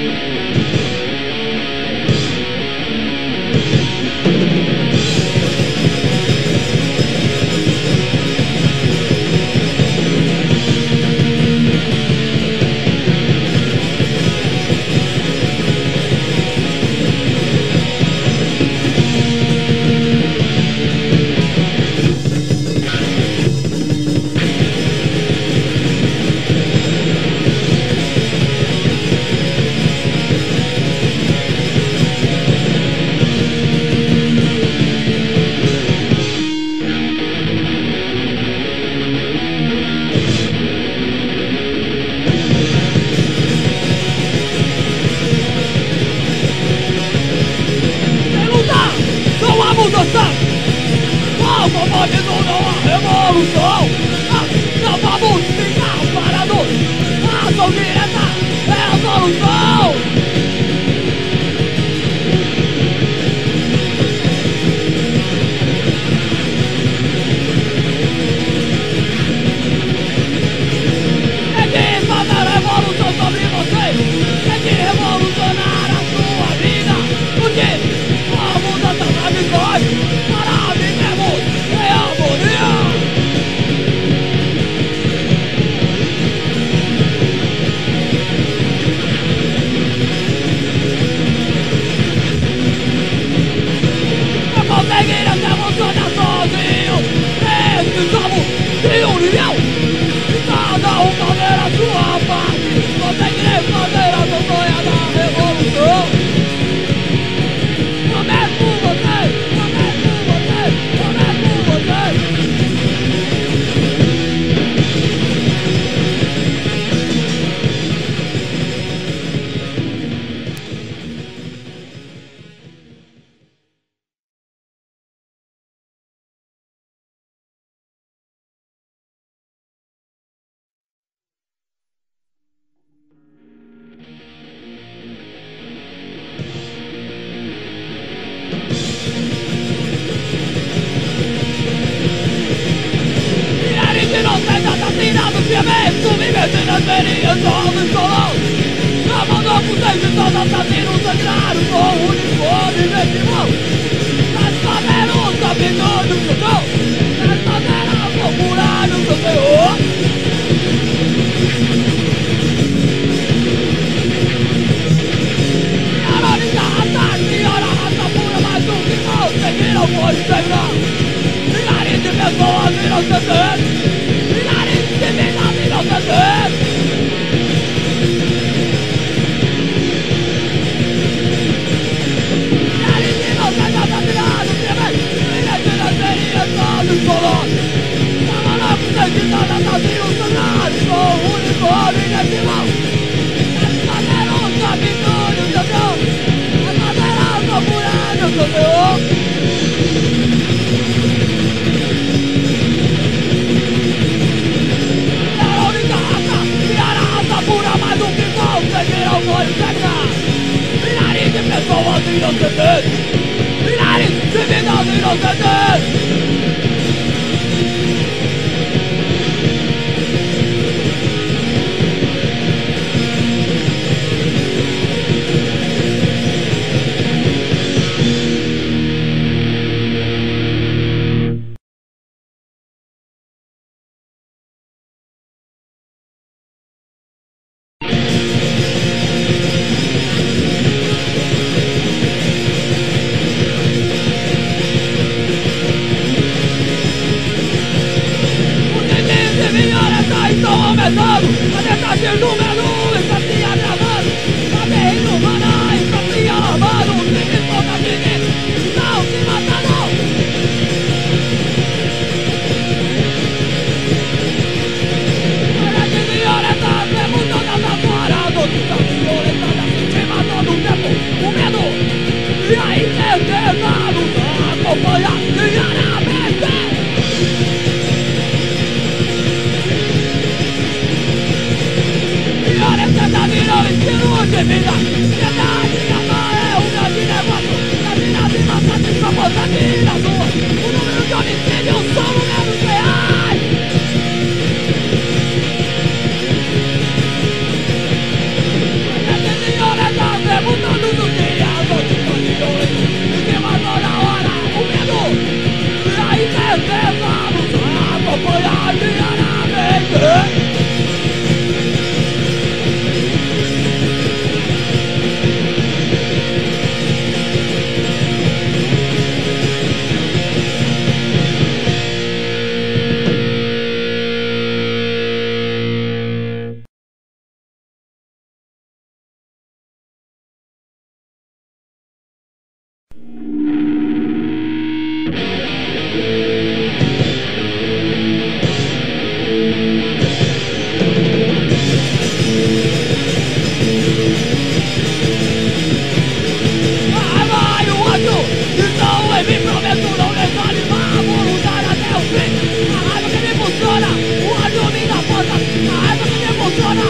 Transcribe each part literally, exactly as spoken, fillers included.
Violeta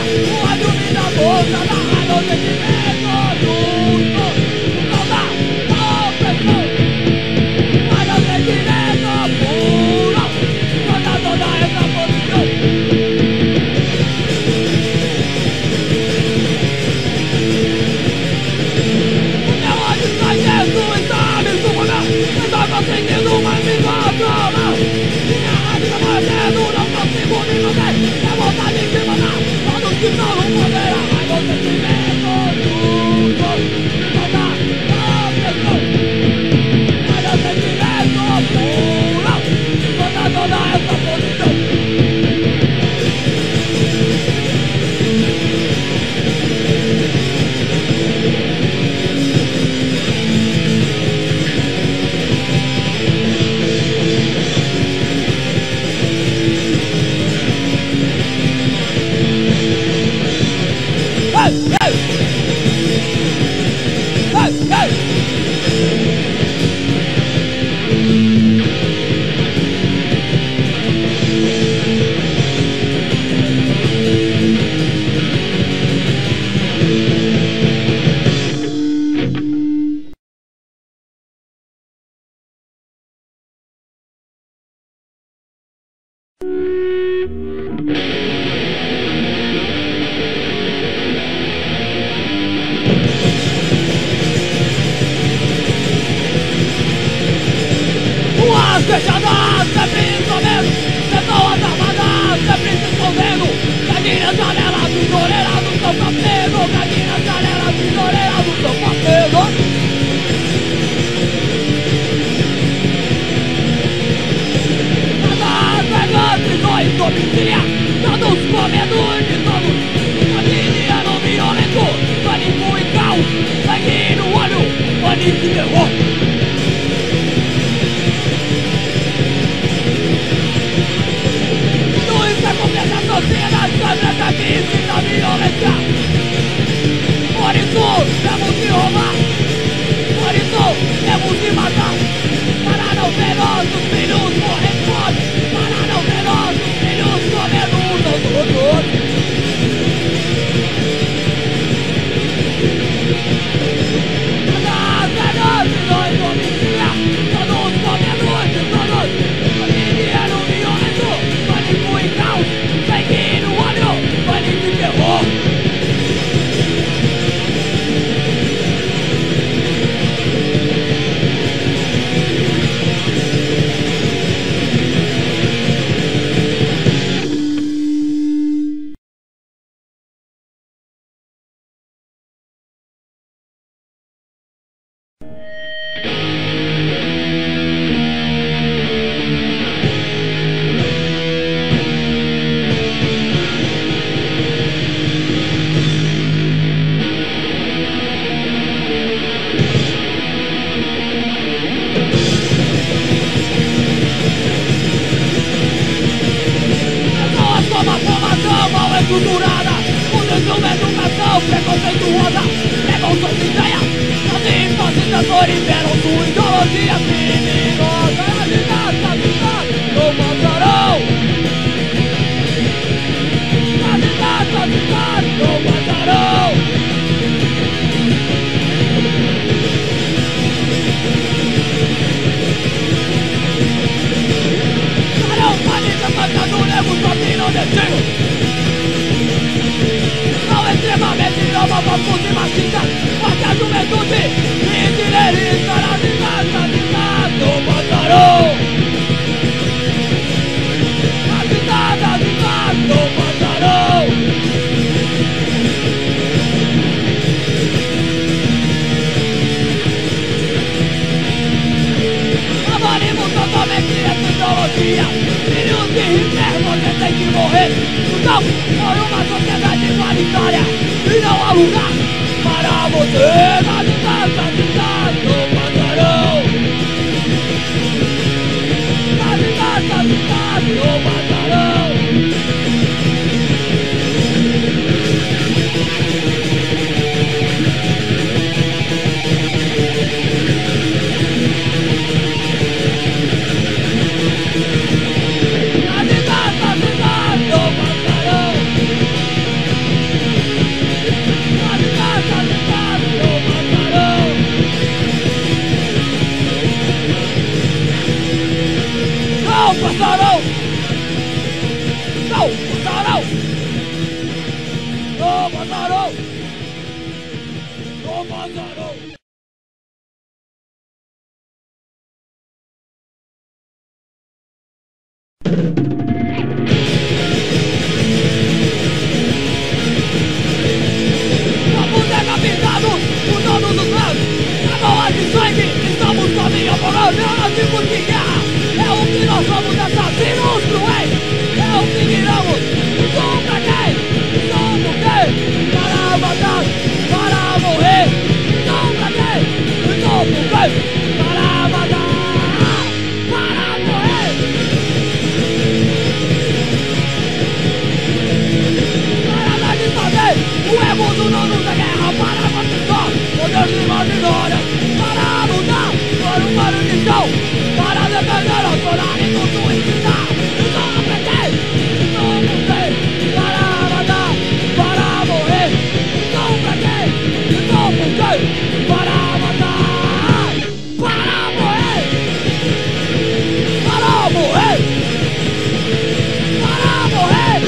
o ódio me dá força, dá raiva o sentimento justo. Não dá opressão, mas eu sei direito puro. Toda, toda essa posição. O meu ódio sai dentro e tá me sufocando. Eu tô conseguindo, mas me controla. Minha raiva tá mordendo, não consigo me manter. É vontade de matar todos que estão no poder. A raiva o sentimento justo. Não dá opressão, mas eu sei direito puro. Toda, toda essa posição. Ruas fechadas, sempre escondendo. Pessoas armadas, sempre se escondendo. Cadinhas, janelas, prisioneiras do seu papel. Cadinhas, janelas, prisioneiras do seu papel. Prisões, domicília, todos com medo de todos. Cotidiano violento, pânico e caos. Sangue no olho, pânico e terror. Tudo isso acontece na sociedade, sobre a crise da violência. Por isso, temos que roubar. Por isso, temos que matar. Para não ver nossos filhos morrer fome. Para não ver nossos filhos comendo uns aos outros. Nas velhas prisões domicília, todos comendo de todos. Cotidiano violento, pânico e caos. Sangue no olho, pânico e terror. Estruturada, mudança uma educação preconceituosa, preconceito de ideia. Assim, fascistadores deram sua ideologia criminosa. As ideias fascistas não passarão. As ideias fascistas não passarão. Serão manifestações do nego sozinho no destino. São extremamente homofóbicos e machistas. Porque a juventude indilerista nas ideias fascistas não passarão. As ideias fascistas não passarão. Aboliremos totalmente essa ideologia. Filhos de Hitler, você tem que morrer. Não, foi uma sociedade igualitária e não há lugar para você. Nas ideias fascistas não passarão. Nas ideias fascistas não passarão. Nas ideias fascistas não passarão. Lázaro. Estamos decapitados por todos os lados. Canoas de sangue, estamos sozinhos morando. Eu não digo que guerra é o que nós somos, assassinos cruéis. É o que viramos. Sou pra quem? Sou por quem? Para matar, para morrer. Sou pra quem? Sou por quem? Para matar, para morrer. Para desfazer o ego do dono da guerra. Para conquistar poder de imaginárias. Para lutar por um pano de chão. Para defender os horários do suicida. Sou pra quem? Sou por quem? Para matar, para morrer. Sou pra quem? Sou por quem? Para matar, para morrer. Para morrer. Para morrer.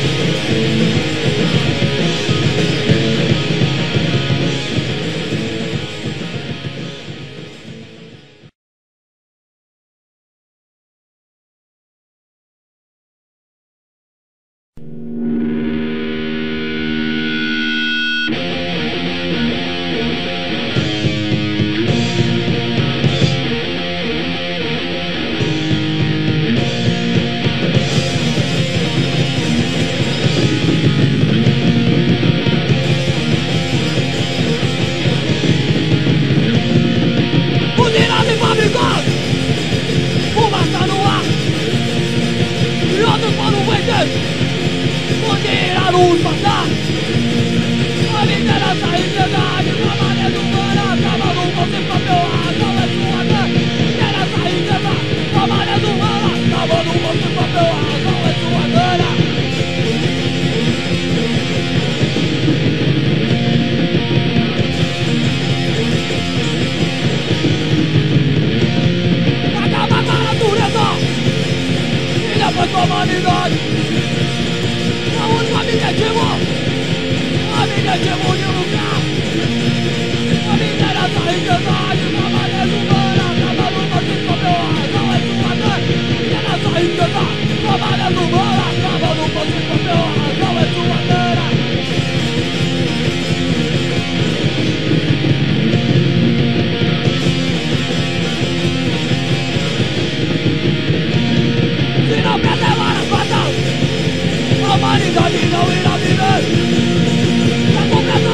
Usinas e fábricas, fumaça no ar. E outros poluentes, onde a luz passar. A vida nessa identidade, trabalhando humana, acabando com seu próprio razão, é sua dor. Vida nessa identidade, trabalhando humana, acabando com seu próprio razão, é sua dor. Acaba com a natureza e depois com a humanidade. É o único objetivo, objetivo de lugar. A vida nessa identidade, trabalhando humana, acabando com seu próprio razão, é sua dor. Vida nessa identidade, trabalhando humana, acabando com seu próprio razão, é sua dor. Se não quer levar as patas, a humanidade não irá viver. É completamente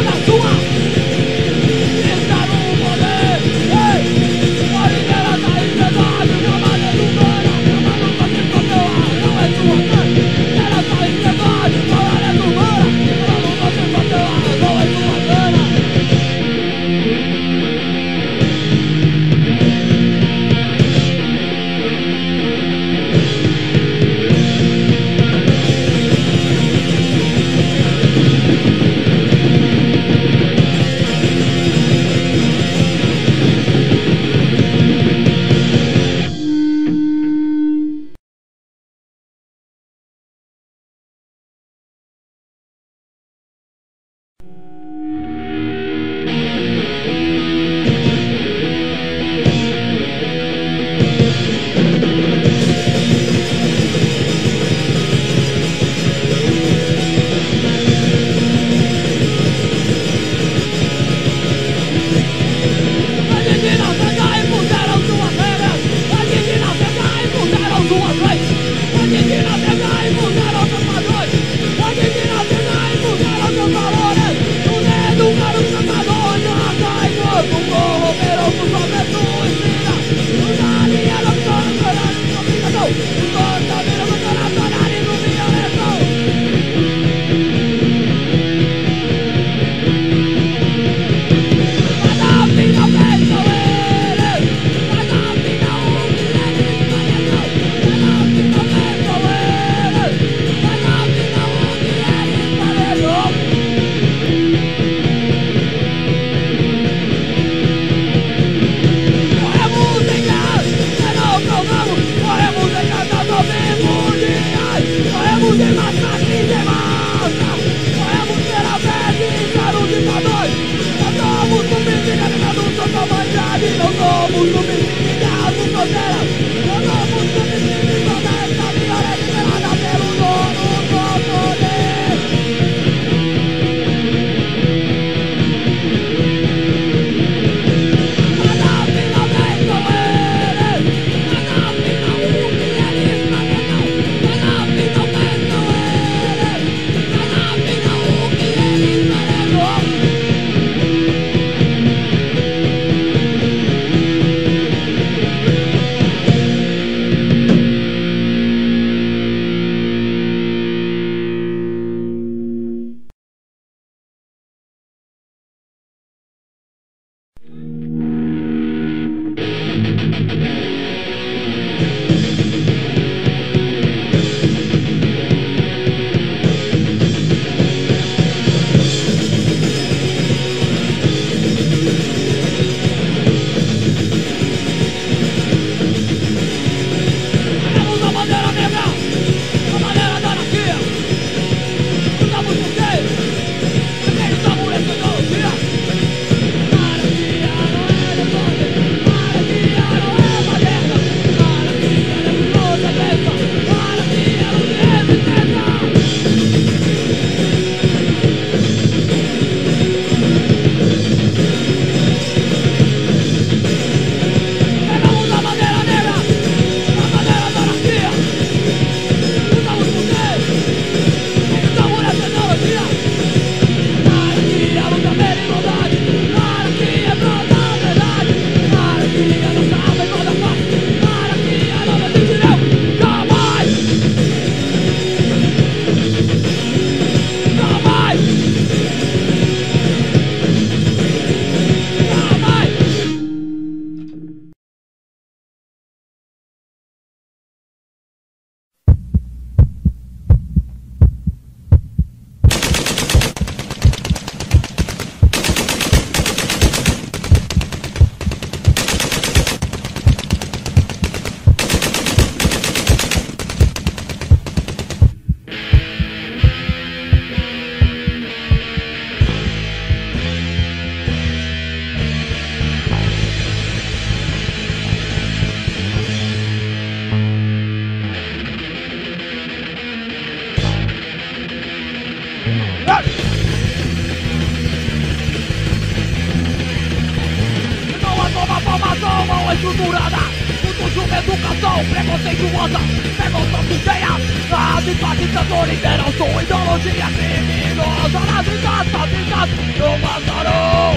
visão preconceituosa, pergunta sujeia. As hipóteses do liberal sua ideologia criminosa. Nazistas, fascistas, não passaram.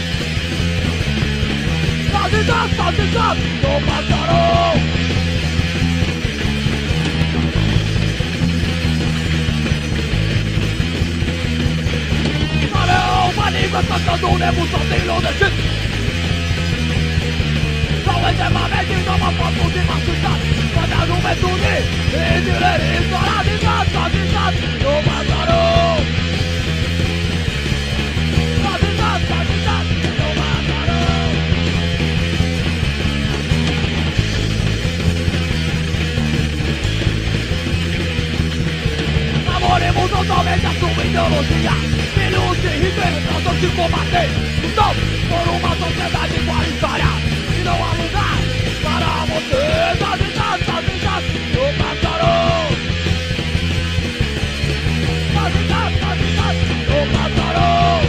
Nazistas, fascistas, não passaram. Manifestando demonstração leadership. São extremamente homofóbicos e machistas. Quando a juventude e direitos nazistas, nazistas, não passaram. Nazistas, nazistas, não passaram. Namoremos totalmente a sua ideologia. Filhos de Hitler, nós vamos te combater. Então, por uma sociedade igualitária. E não há lugar para você. Nazistas, nazistas, não passaram. Nazistas, nazistas, não passaram.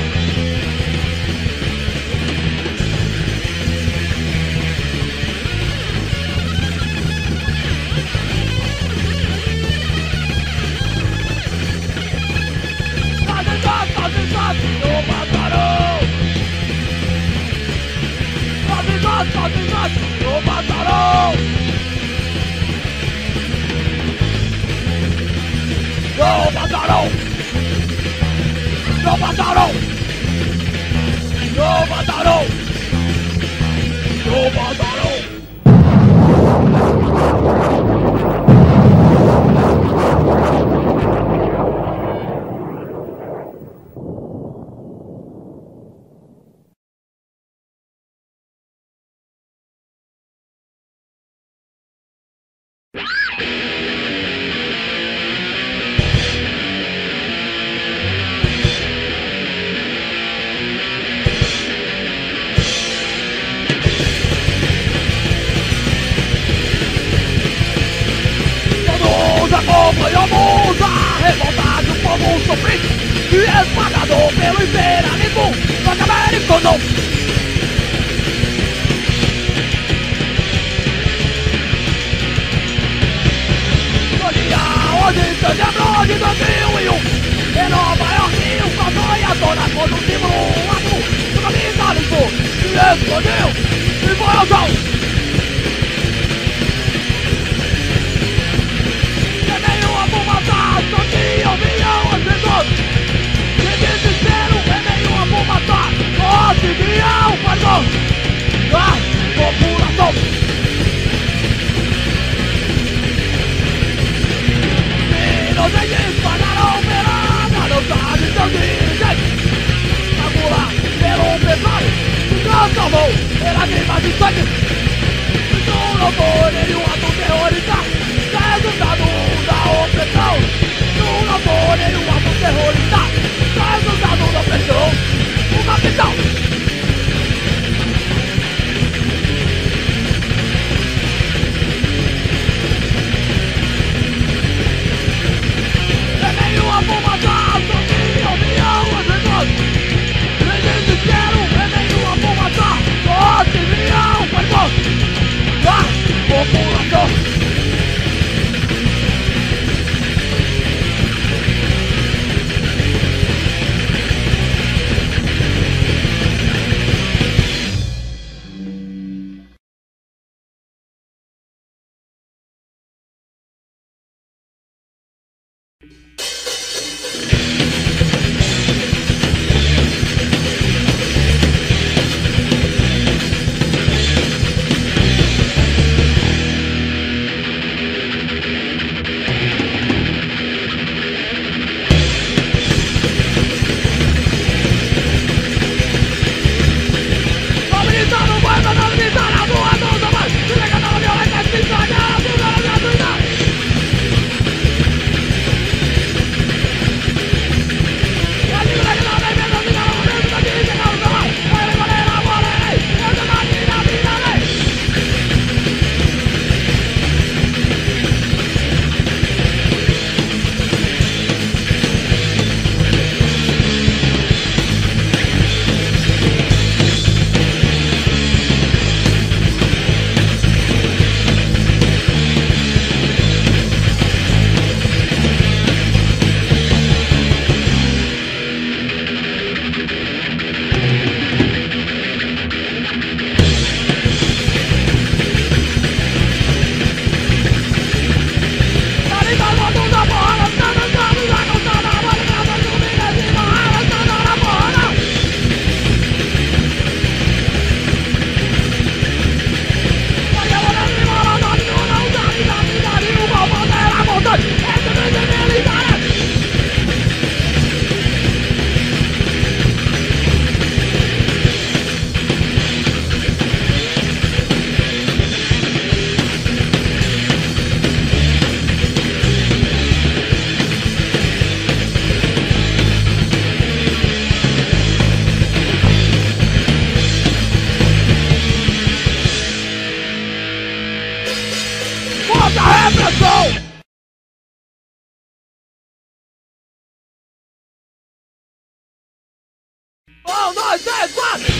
Nazistas, não passaram. Nazistas, nazistas, não passaram. Não passaram. Não passaram. Não passaram. Não passaram. Acompanhamos a revolta do povo sofrido e esmagado pelo imperialismo norte-americano. No dia onze de setembro de dois mil e um, em Nova York, o calçou a dona com um símbolo azul do capitalismo se explodiu e foi ao chão. De desespero, é meio a fumaça. Conseguiam perdão da população. Inocentes pagaram pela ganância de seus dirigentes. Agora, pelo pesado, se transformou em lágrimas de sangue. Isso não foi nenhum ato terrorista, é resultado da opressão. Isso não foi nenhum ato terrorista, é resultado da opressão. O capital. É meio a fumaça, sozinho, união, as pessoas. Nem desespero, é meio a fumaça, sozinho, perdão. Da população. Um, dois, três, quatro!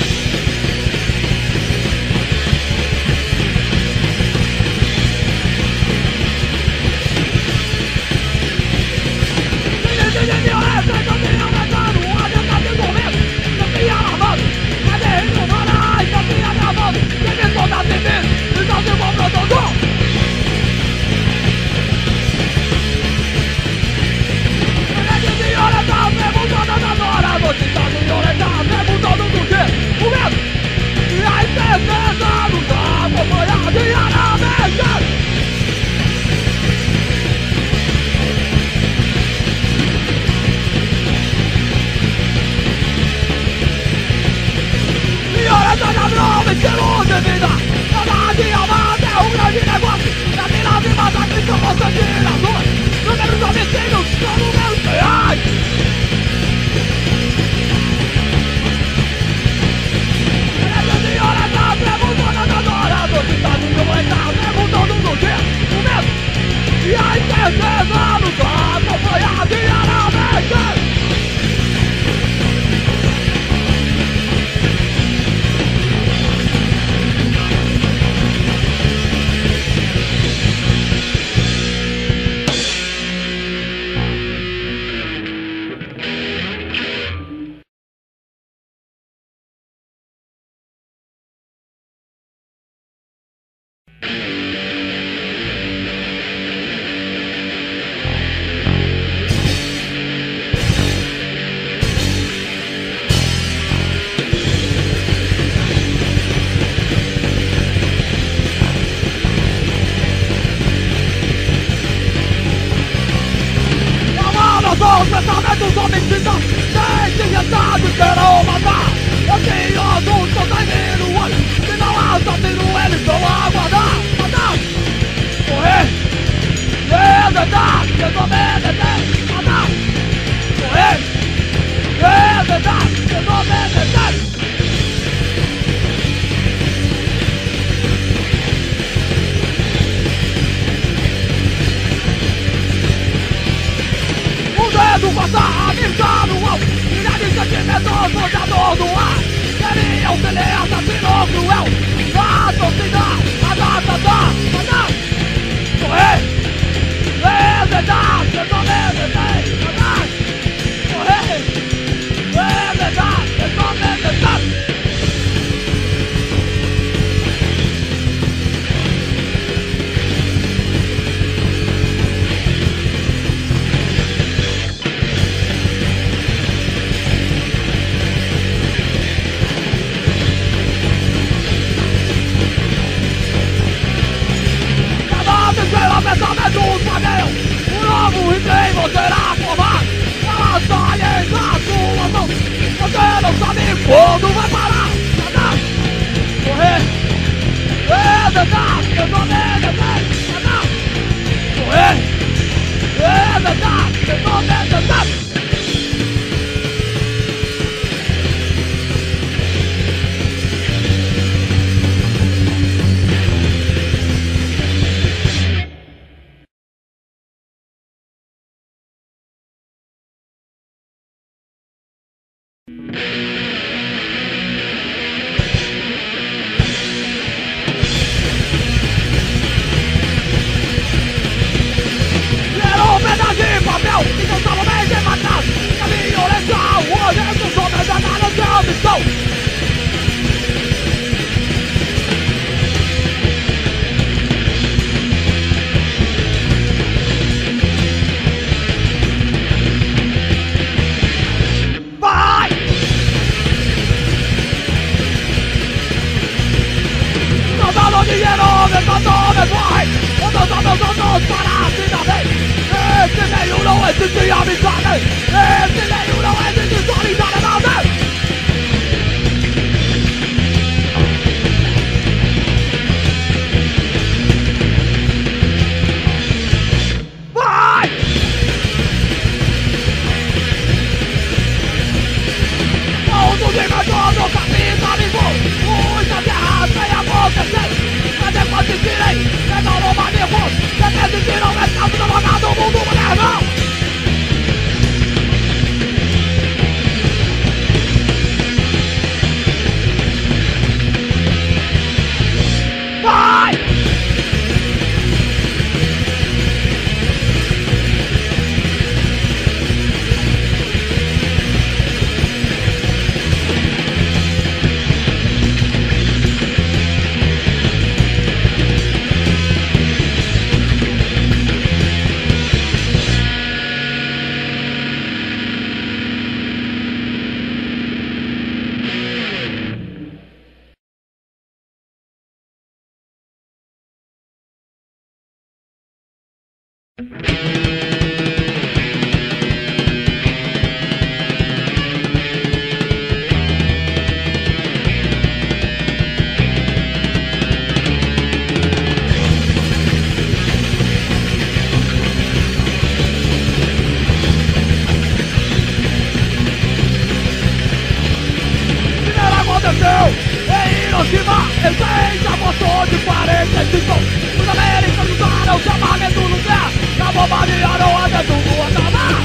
Eu sei que a moção de quarenta e cinco os americanos usaram o chamamento nuclear pra bombardear o adentro do Guantanamá.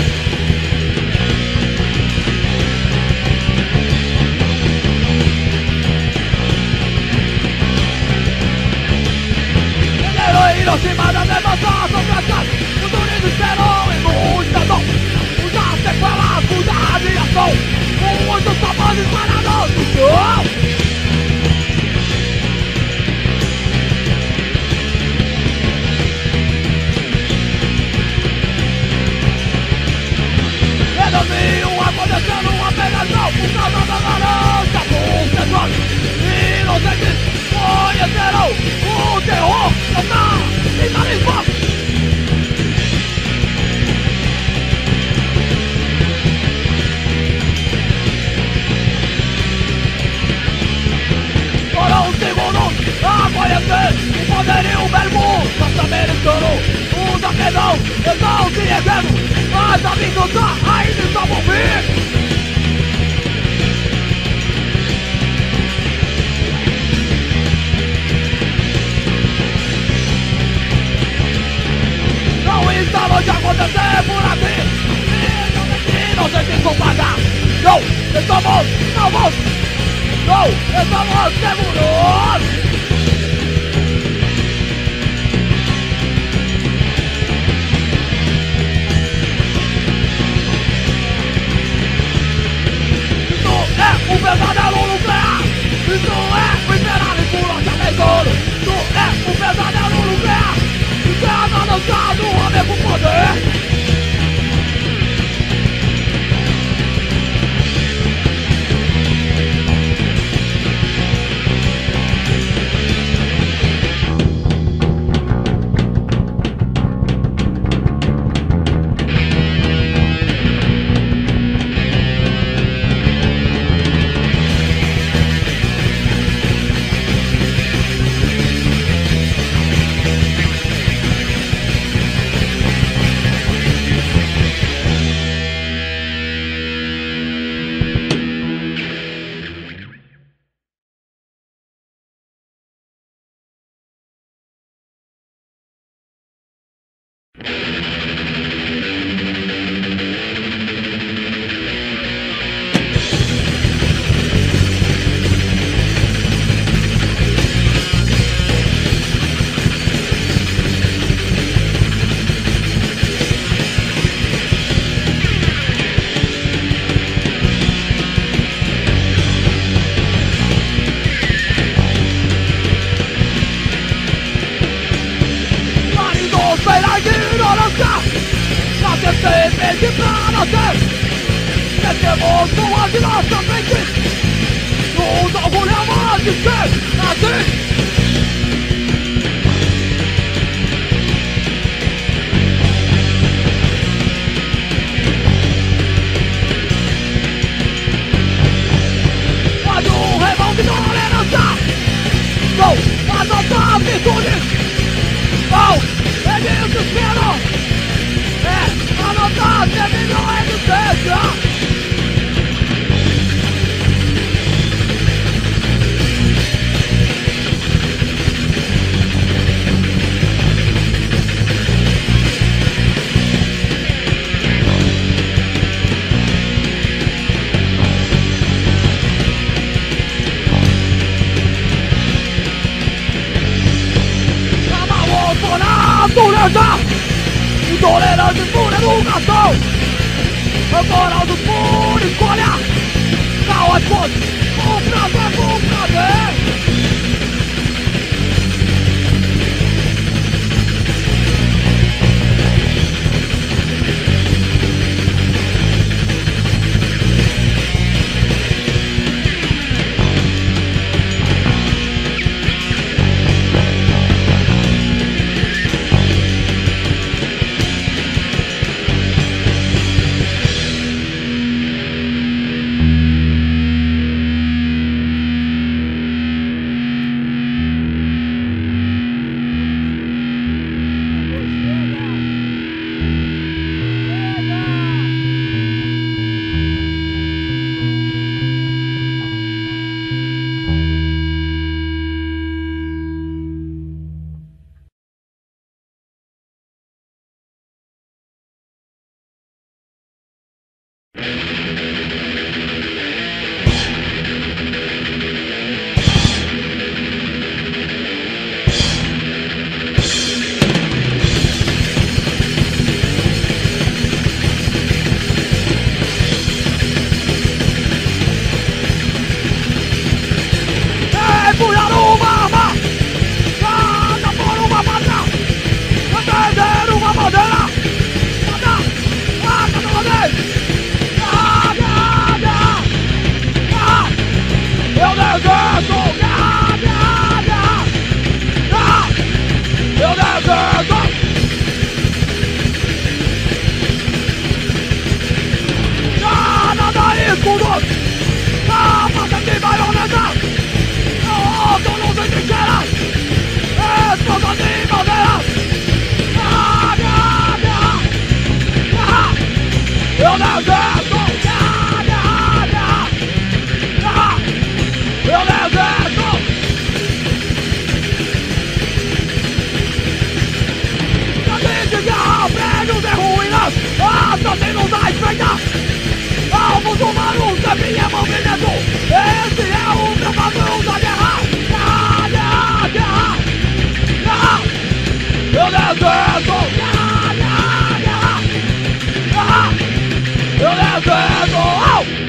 Hiroshima das devastações praticas, os Unidos esperam em multidão. Usar sequelas, muda a radiação, com muitos tamanhos espalhados no chão. Em dois mil e um acontecendo uma pegação por causa da laranja do petróleo. Inocentes conhecerão o terror total. Foram segundos a conhecer o poderio verbo norte-americano. Os afegãos estão se erguendo, mas a vingança ainda está por vir. Está longe acontecer por aqui. Inocentes vão pagar. Não, estamos salvos. Não, estamos seguros. Isso é um pesadelo nuclear. Isso é o imperialismo norte-americano. Isso é um pesadelo nuclear. Guerra lançado, homem com poder. Simplesmente pra nascer, descemos suas de nossa frente. Nos orgulhamos de ser assim. Mas o revolto de tolerância são as nossas virtudes. Oh, é desespero. É a nossa terrível existência. Amamos por natureza. Intolerantes por educação, rancorosos por escolha, caóticos por prazer, por prazer. mundo. A massa de baioneta. Oh, tô não sei trincheira. Explosão de bandeira. Guerra, guerra, guerra. Guerra. Eu deserto. Guerra, guerra, guerra. Guerra. Eu deserto. Caminho de guerra, prédios e ruínas. Assassinos à espreita. Alvos humanos, sempre é movimento. Esse é o meu padrão da guerra. Guerra, guerra, guerra. Guerra. Eu deserto. Guerra, guerra, guerra. Guerra. Eu deserto. Oh!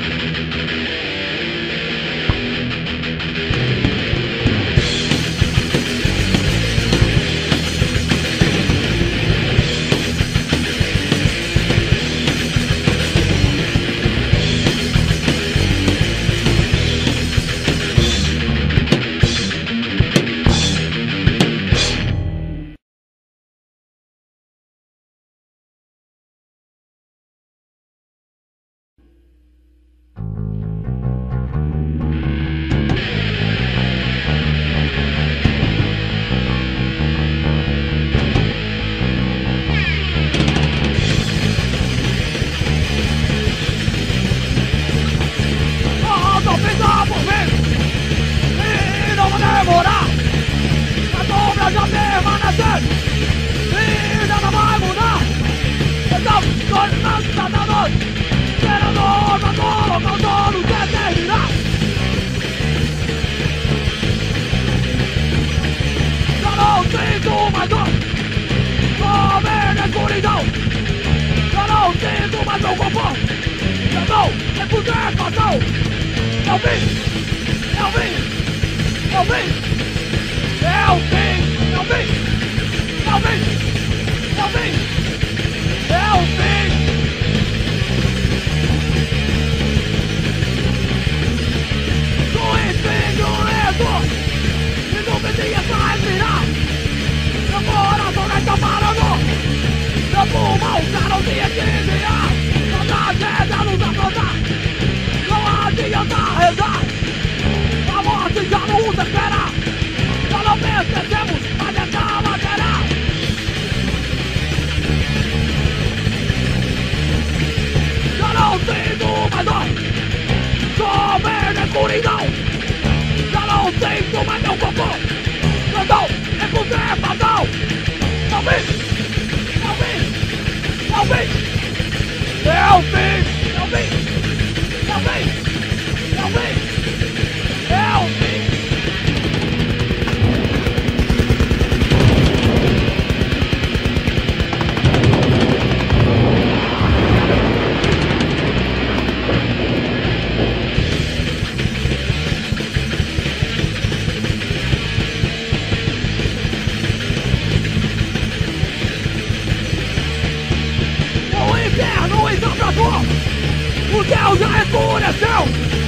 O céu já escureceu.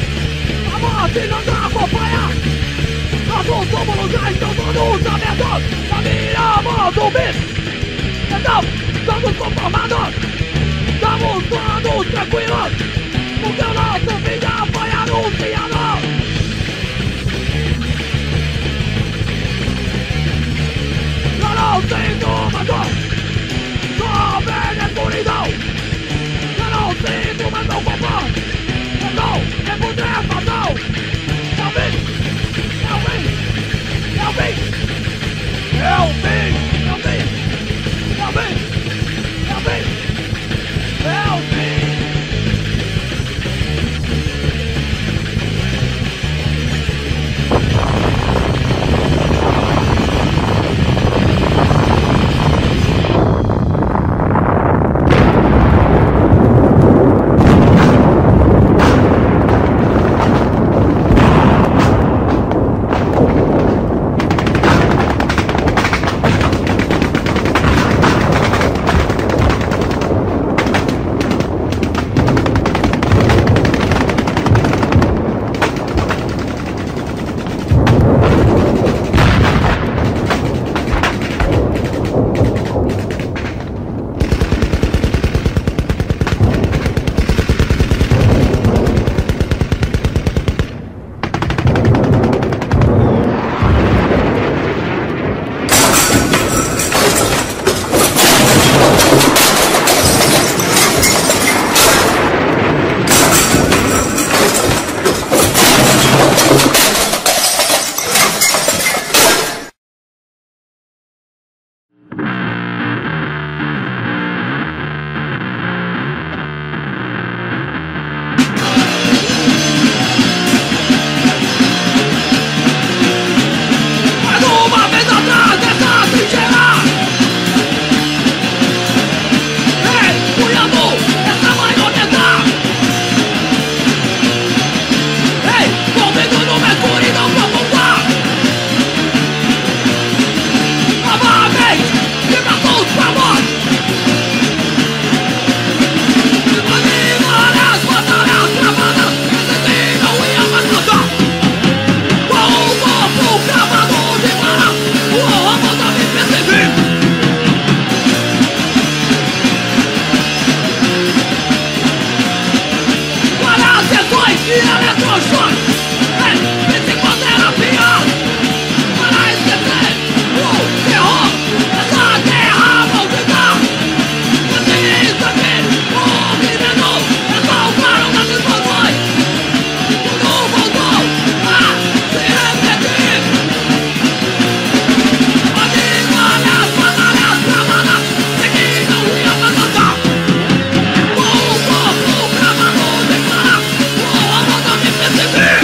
A morte não nos acompanha. Nossos túmulos já estão todos abertos. Caminhamos zumbis. Então, estamos conformados. Estamos todos tranquilos. Porque o nosso fim já foi anunciado. Eu não sinto mais dor. Só velha escuridão. Não sinto mais meu corpo. Eu não, é putrefação. Eu vim, eu vim, eu vim, eu vim, eu vim, eu vim, eu vim, eu vim. e eletrochoque. É psicoterapia para esquecer o terror dessa guerra maldita. Assista aqui o movimento é salvar das explosões. Tudo voltou a se repetir. Pode olhar as batalhas travadas e que não ia avançar. Com o corpo gravado declarar o amor da me perseguir.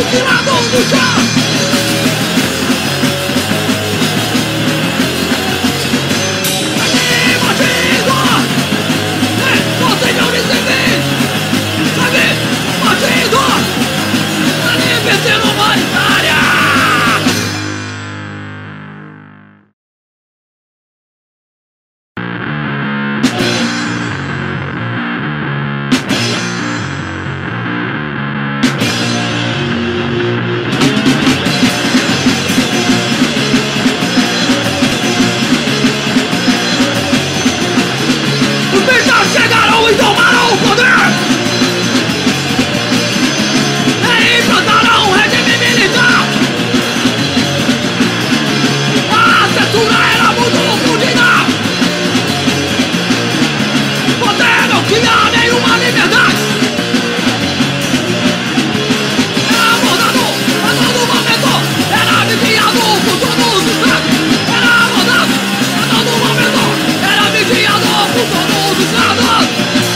fuzilado no chão. Aqui, bandido! Ei, você não me serve! Sabe, bandido! Ali, vencendo humanitária! Chegaram e tomaram o poder! E implantaram um regime militar! A censura era muito fodida! Você não tinha nenhuma liberdade! Era abordado a todo momento! Era vigiado por todos os lados! Era abordado a todo momento! Era vigiado por todos os lados!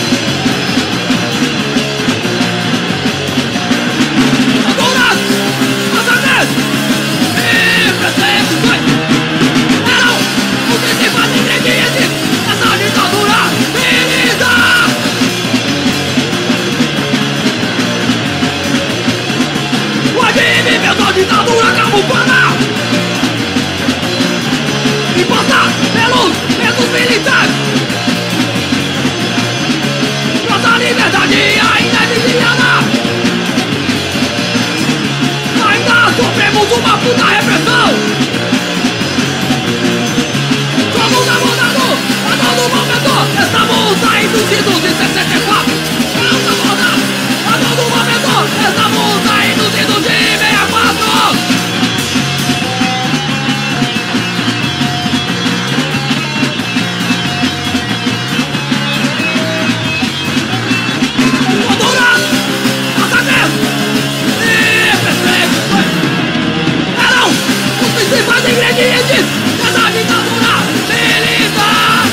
Eram os principais ingredientes dessa ditadura militar! O regime inventou a ditadura camuflada imposta pelos mesmos militares. Nossa liberdade ainda é vigiada. Ainda sofremos uma puta repressão. Somos abordados a todo momento. Estamos saindo de sessenta e quatro. Estamos abordados a todo momento. Estamos saindo de sessenta e quatro. Torturas, massacres e perseguições eram os principais ingredientes dessa ditadura militar!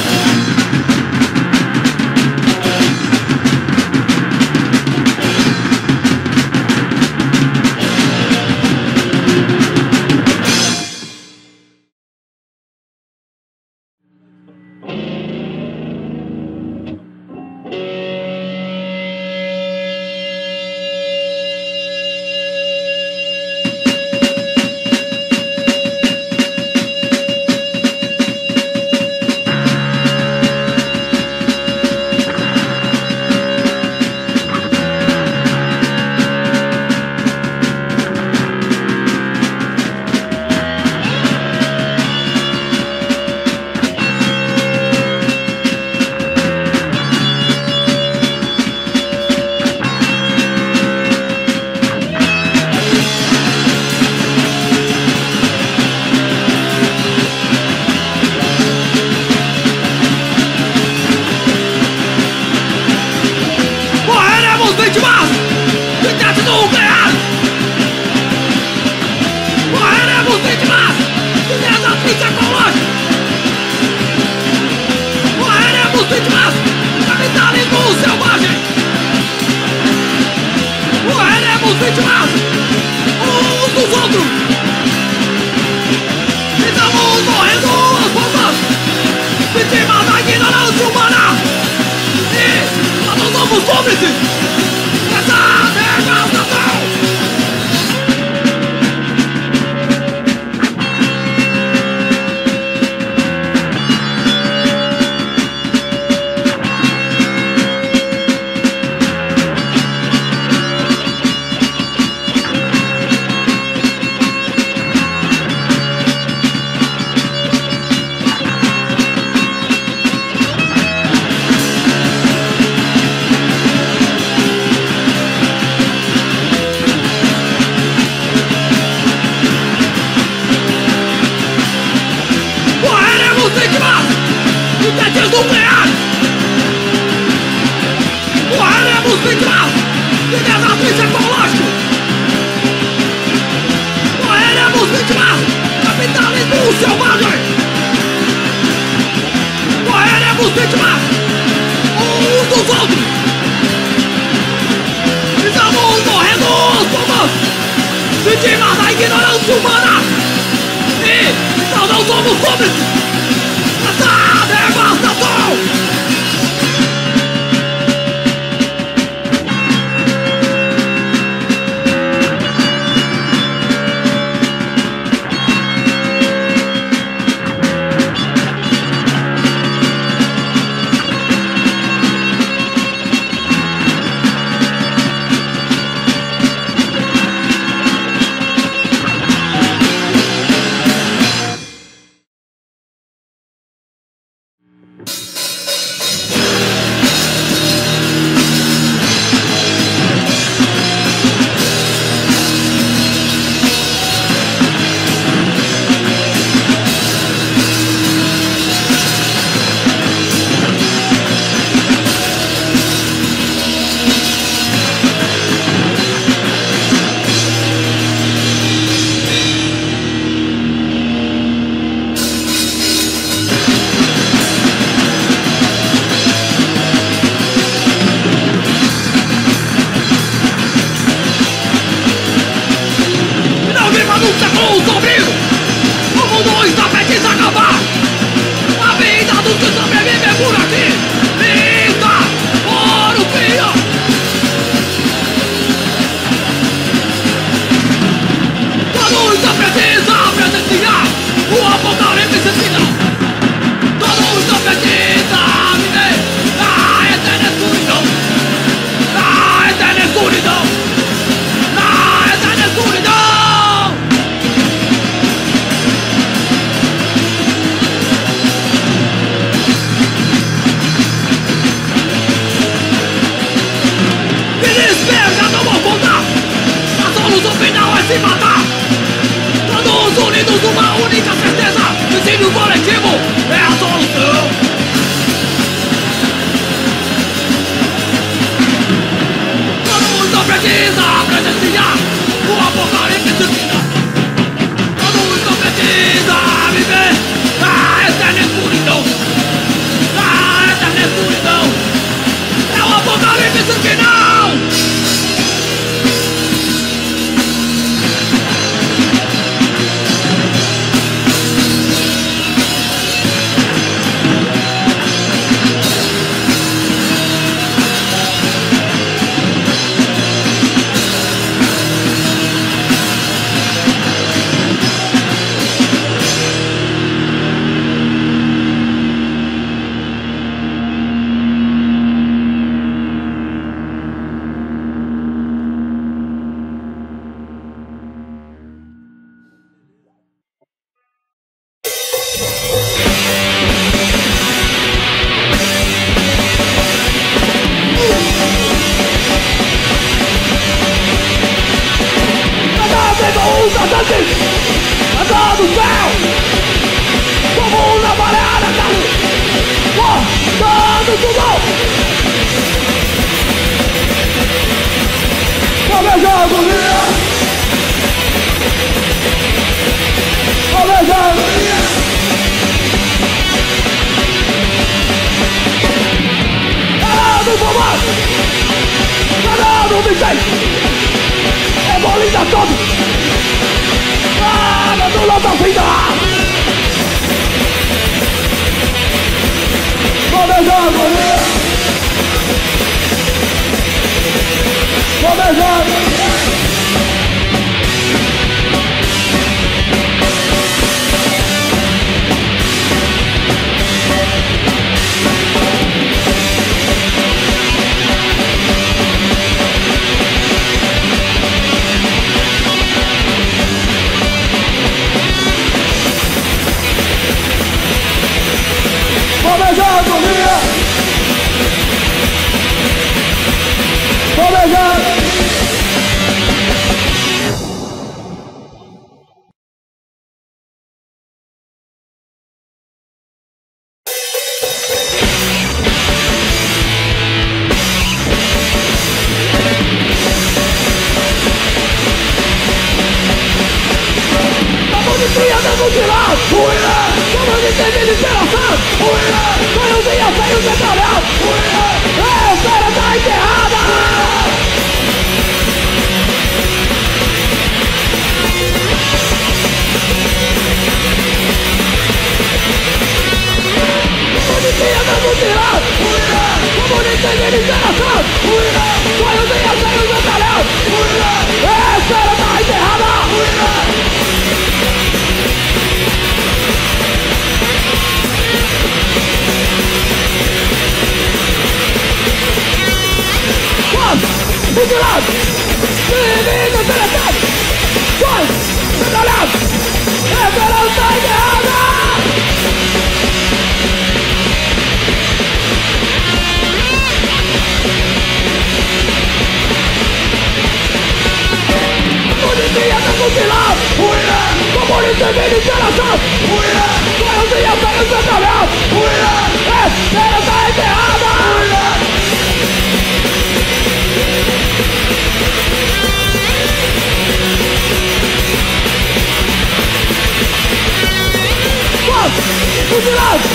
Vítimas de teste nuclear! Morreremos vítimas de desastres ecológicos! Morreremos vítimas do capitalismo selvagem! Morreremos vítimas uns dos outros! Estamos morrendo aos poucos! Vítimas da ignorância humana! E nós não somos cúmplices! Essa devastação! humana. E nós não somos cúmplices dessa devastação. seguir em geração. Sonhos e anseios do talhão. Essa era tá enterrada. Vigilante! Divino seleção! Dois! Detalhado! Esperança enterrada! Polícia tá fusilado! Como divino seleção! Sonhos e anseios do talhão! Esperança enterrada! Vigilante!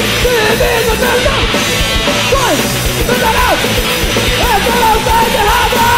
Divino seleção! Dois! Detalhado! Esperança enterrada!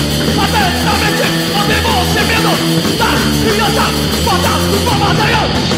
Criança, bota uma batalha.